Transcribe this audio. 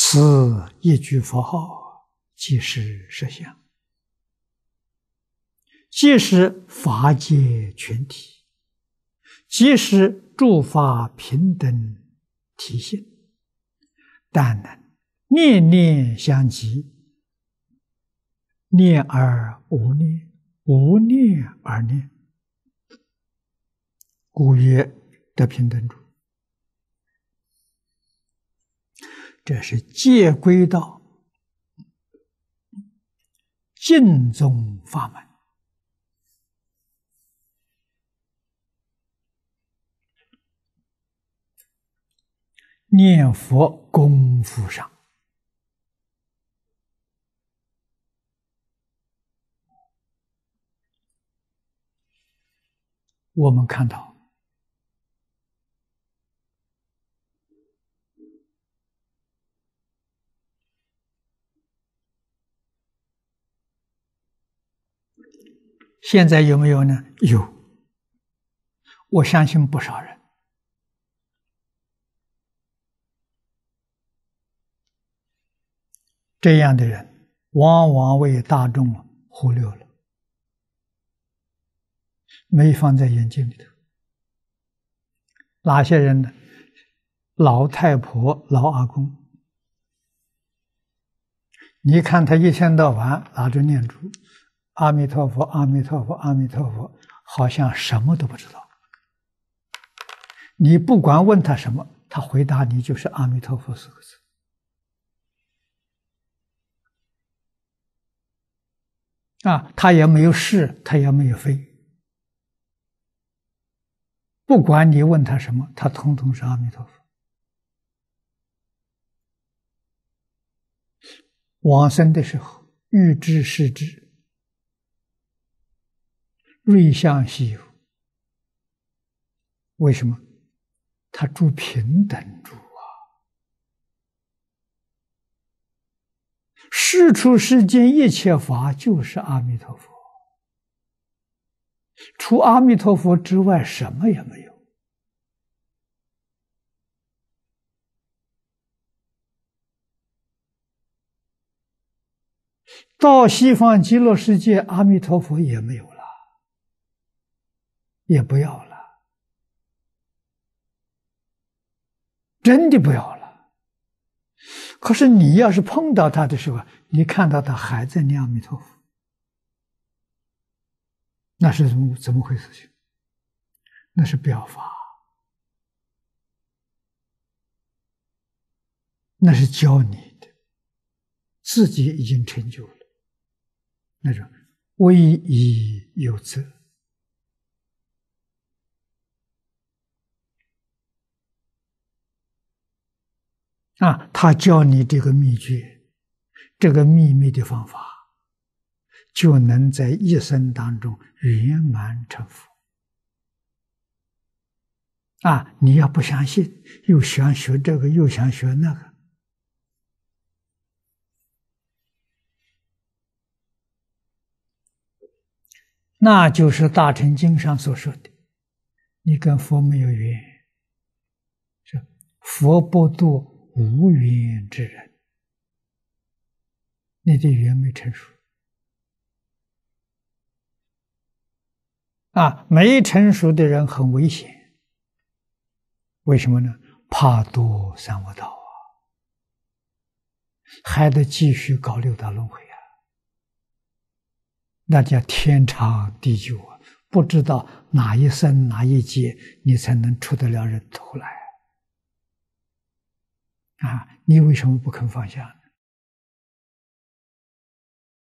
此一句佛号，即是实相，即是法界全体，即是诸法平等体现，但能念念相继，念而无念，无念而念，故曰得平等住。这是戒归道净宗法门。念佛功夫上，我们看到现在有没有呢？有，我相信不少人。这样的人往往为大众忽略了，没放在眼睛里头。哪些人呢？老太婆、老阿公，你看他一天到晚拿着念珠阿弥陀佛，阿弥陀佛，阿弥陀佛，好像什么都不知道。你不管问他什么，他回答你就是阿弥陀佛4个字。他也没有是，他也没有非。不管你问他什么，他统统是阿弥陀佛。往生的时候，欲知是知，瑞相稀有。为什么？他住平等住啊！世出世间一切法就是阿弥陀佛，除阿弥陀佛之外什么也没有。到西方极乐世界，阿弥陀佛也没有了，也不要了，真的不要了。可是你要是碰到他的时候，你看到他还在念阿弥陀佛，那是怎么回事情？那是表法，那是教你的，自己已经成就了，那种威仪有责。他教你这个秘诀，这个秘密的方法，就能在一生当中圆满成佛。你要不相信，又想学这个，又想学那个，那就是《大乘经》上所说的，你跟佛没有缘，是佛不度无缘之人，你的缘没成熟。没成熟的人很危险，为什么呢？怕堕三恶道还得继续搞六道轮回那叫天长地久不知道哪一生哪一劫你才能出得了人头来你为什么不肯放下呢？